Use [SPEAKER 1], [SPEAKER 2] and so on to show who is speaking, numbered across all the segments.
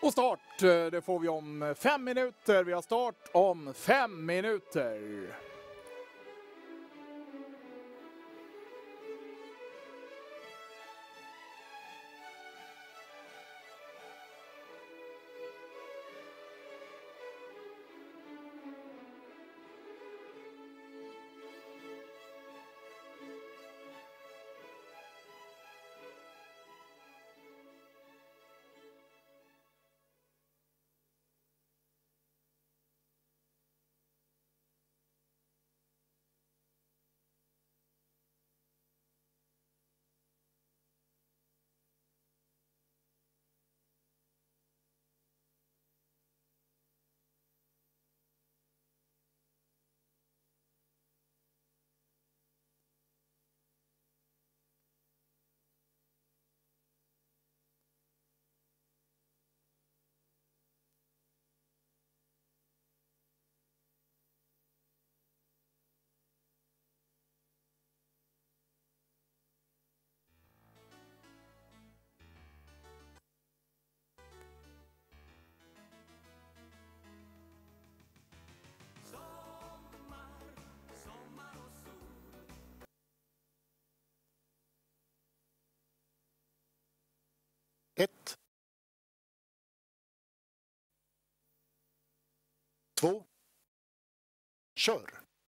[SPEAKER 1] Och start, det får vi om 5 minuter. Vi har start om 5 minuter. Ett. 2. Kör.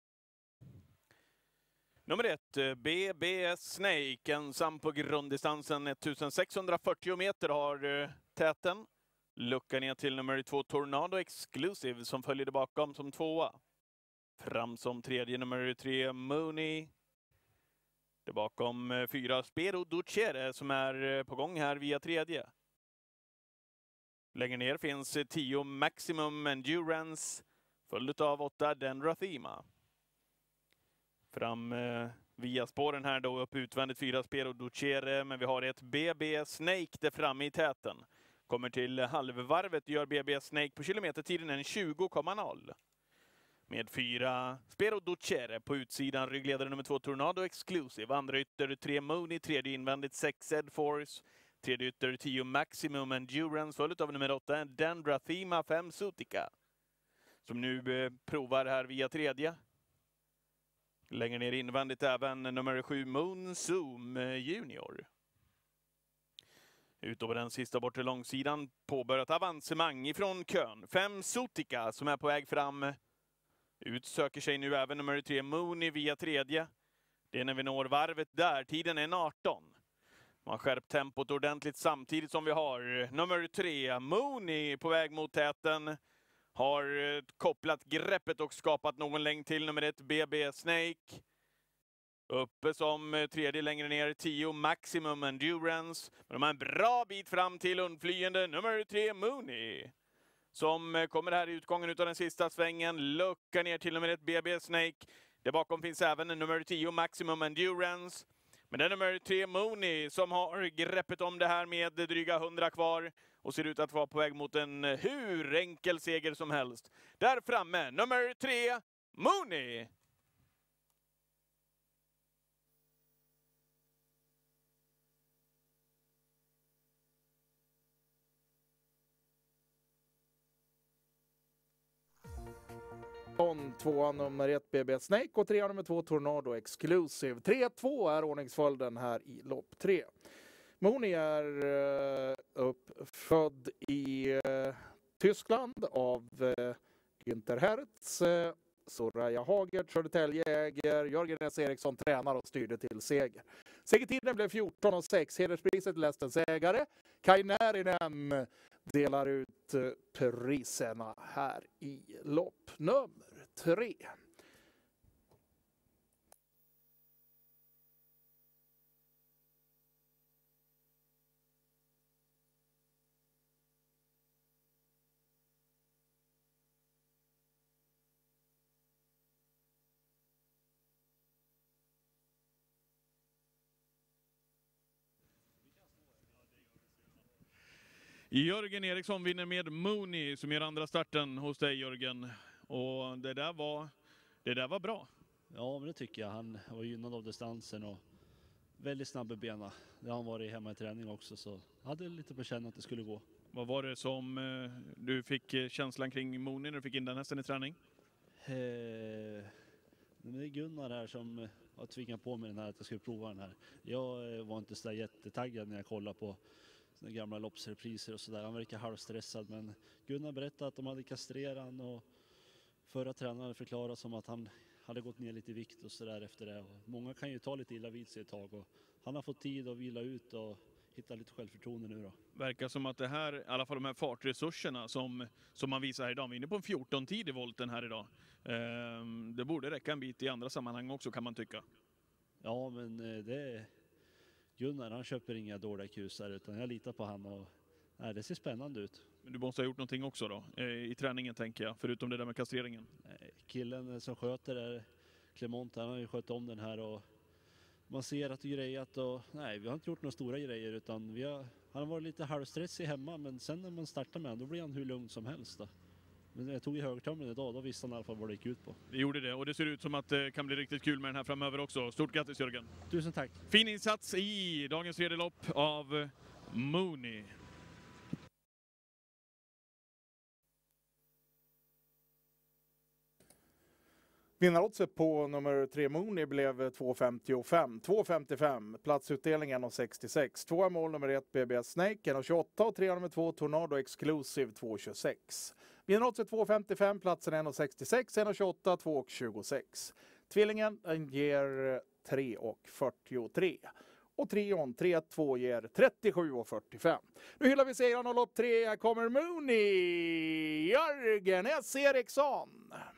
[SPEAKER 2] Nummer 1, BBS Snake, ensam på grunddistansen 1640 meter har täten. Lucka ner till nummer 2, Tornado Exclusive, som följer bakom som 2:a. Fram som 3:e nummer 3, Mooney. Det bakom 4, Spero Ducere, som är på gång här via 3:e. Längre ner finns 10, Maximum Endurance, följd av 8, Dendrathema. Fram via spåren här då, upp utvändigt 4, Spero Ducere, men vi har ett BB Snake där framme i täten. Kommer till halvvarvet, gör BB Snake på kilometertiden en 20,0. Med 4, Spero Ducere på utsidan, ryggledare nummer 2, Tornado Exclusive. Andra ytter 3, Mooney, tredje invändigt 6, Ed Force. Tredje ytter 10, Maximum Endurance, följt av nummer 8, Dendrathema 5, Sutica. Som nu provar här via 3:e. Längre ner invändigt även nummer 7, Moon Zoom Junior. Ut över den sista bortre långsidan, påbörjat avancemang ifrån kön. 5, Sutica, som är på väg fram. Ut söker sig nu även nummer 3, Mooney via 3:e. Det är när vi når varvet där, tiden är 18. Man har skärpt tempot ordentligt samtidigt som vi har nummer 3, Mooney, på väg mot täten. Har kopplat greppet och skapat någon längd till nummer 1, BB Snake. Uppe som tredje längre ner 10, Maximum Endurance. Men de har en bra bit fram till undflyende nummer 3, Mooney. Som kommer här i utgången av den sista svängen. Lucka ner till nummer 1, BB Snake. Där bakom finns även nummer 10, Maximum Endurance. Men det är nummer 3, Mooney, som har greppet om det här med dryga 100 kvar. Och ser ut att vara på väg mot en hur enkel seger som helst. Där framme, nummer 3, Mooney.
[SPEAKER 1] Tvåan nummer 1, BB Snake, och 3 nummer 2, Tornado Exclusive. 3-2 är ordningsföljden här i lopp 3. Mooney är uppfödd i Tyskland av Günther Hertz. Soraya Hager, Södertälje äger. Jörgen S. Eriksson tränar och styrde till seger. Segertiden blev 14,6. Hederspriset till hästens ägare. Kai Närinen delar ut priserna här i lopp nummer 3.
[SPEAKER 2] Jörgen Eriksson vinner med Mooney, som gör andra starten hos dig, Jörgen. Och det där var bra.
[SPEAKER 3] Ja, men det tycker jag. Han var gynnad av distansen och väldigt snabb i benen. Det har han varit hemma i träning också, så hade lite på känn att det skulle gå.
[SPEAKER 2] Vad var det som du fick känslan kring Mooney när du fick in den hästen i träning?
[SPEAKER 3] Det är Gunnar här som har tvingat på mig den här, att jag skulle prova den här. Jag var inte så där jättetaggad när jag kollade på såna gamla loppsrepriser och sådär. Han verkar halvstressad, men Gunnar berättade att de hade kastrerat han och förra tränaren hade förklarat som att han hade gått ner lite i vikt och sådär efter det. Och många kan ju ta lite illa vid sig ett tag och han har fått tid att vila ut och hitta lite självförtroende nu då.
[SPEAKER 2] Verkar som att det här, i alla fall de här fartresurserna som man visar här idag, vi är inne på en 14-tid i volten här idag. Det borde räcka en bit i andra sammanhang också, kan man tycka.
[SPEAKER 3] Ja, men det Gunnar, han köper inga dåliga kusar, utan jag litar på han och det ser spännande ut.
[SPEAKER 2] Men du måste ha gjort någonting också då, i träningen tänker jag, förutom det där med kastreringen.
[SPEAKER 3] Killen som sköter det, Clement, han har ju skött om den här och man ser att det är grejat och nej, vi har inte gjort några stora grejer, utan han har varit lite halvstressig hemma, men sen när man startar med han, då blir han hur lugn som helst då. Men jag tog i högtömmen idag, då visste han i alla fall vad det gick ut på.
[SPEAKER 2] Det gjorde det, och det ser ut som att det kan bli riktigt kul med den här framöver också. Stort grattis Jörgen!
[SPEAKER 3] Tusen tack!
[SPEAKER 2] Fin insats i dagens tredje lopp av Mooney.
[SPEAKER 1] Vinnaroddset på nummer 3 Mooney blev 2,55. 2,55. Platsutdelningen 1,66. 2 mål nummer 1 BBS Snake 1,28 och 3 nummer 2 Tornado Exclusive 2,26. Vinnaroddset 2,55. Platsen 1,66. 1,28. 2,26. Tvillingen ger 3,43. Och trion 3-2 ger 37,45. Nu hyllar vi segrarna och lopp 3. Här kommer Mooney, Jörgen S. Eriksson.